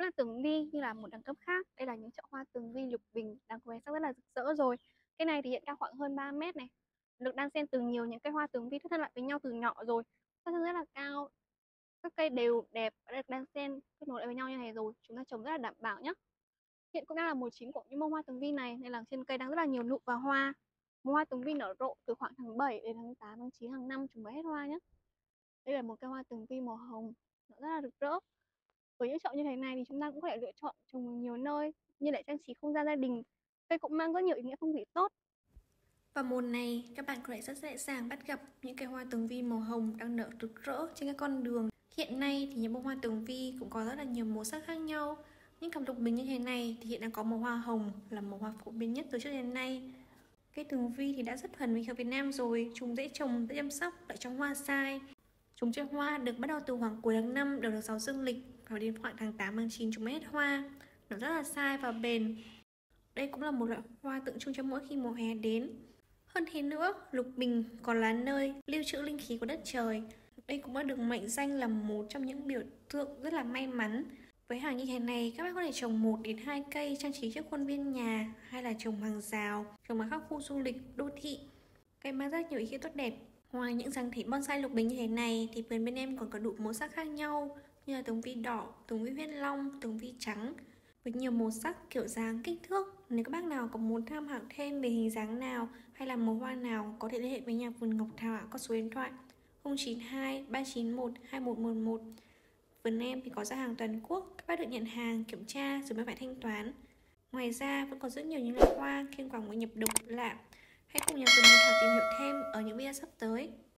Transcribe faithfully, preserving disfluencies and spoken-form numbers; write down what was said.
Đó là tường vi như là một đẳng cấp khác. Đây là những chậu hoa tường vi lục bình đang khoe sắc rất là rực rỡ rồi. Cây này thì hiện cao khoảng hơn ba mét này. Được đan xen từ nhiều những cây hoa tường vi thân lại với nhau từ nhỏ rồi. Thân rất là cao. Các cây đều đẹp và được đan xen kết nối lại với nhau như này rồi. Chúng ta trồng rất là đảm bảo nhé. Hiện cũng đang là mùa chín của những bông hoa tường vi này nên là trên cây đang rất là nhiều nụ và hoa. Mùa hoa tường vi nở rộ từ khoảng tháng bảy đến tháng tám, tháng chín hàng năm chúng mới hết hoa nhé. Đây là một cây hoa tường vi màu hồng, nó rất là rực rỡ. Với những chậu như thế này thì chúng ta cũng có thể lựa chọn trồng ở nhiều nơi như để trang trí không gian gia đình. Cây cũng mang rất nhiều ý nghĩa phong thủy tốt. Vào mùa này, các bạn có thể rất dễ dàng bắt gặp những cây hoa tường vi màu hồng đang nở rực rỡ trên các con đường. Hiện nay thì những bông hoa tường vi cũng có rất là nhiều màu sắc khác nhau. Những cặp lục bình như thế này thì hiện đang có màu hoa hồng là màu hoa phổ biến nhất từ trước đến nay. Cây tường vi thì đã rất thuần với khí Việt Nam rồi, chúng dễ trồng, dễ chăm sóc lại trong hoa sai. Chúng cho hoa được bắt đầu từ khoảng cuối tháng năm đầu tháng sáu dương lịch và đến khoảng tháng tám, tháng chín chúng mới hết hoa. Nó rất là sai và bền. Đây cũng là một loại hoa tượng trưng cho mỗi khi mùa hè đến. Hơn thế nữa, lục bình còn là nơi lưu trữ linh khí của đất trời. Đây cũng đã được mệnh danh là một trong những biểu tượng rất là may mắn. Với hàng như thế này, các bạn có thể trồng một đến hai cây trang trí trước khuôn viên nhà, hay là trồng hàng rào, trồng ở các khu du lịch, đô thị. Cây mang rất nhiều ý nghĩa tốt đẹp. Ngoài những dáng thể bonsai lục bình như thế này thì vườn bên em còn có đủ màu sắc khác nhau như là tường vi đỏ, tường vi huyết long, tường vi trắng với nhiều màu sắc, kiểu dáng, kích thước. Nếu các bác nào có muốn tham khảo thêm về hình dáng nào hay là màu hoa nào, có thể liên hệ với nhà vườn Ngọc Thảo qua số điện thoại không chín hai ba chín một hai một một một. Vườn em thì có giao hàng toàn quốc, các bác được nhận hàng, kiểm tra rồi mới phải thanh toán. Ngoài ra vẫn còn rất nhiều những loại hoa kiêng quảng với nhập độc lạ. Hãy cùng nhà vườn Ngọc Thảo tìm hiểu thêm ở những video sắp tới.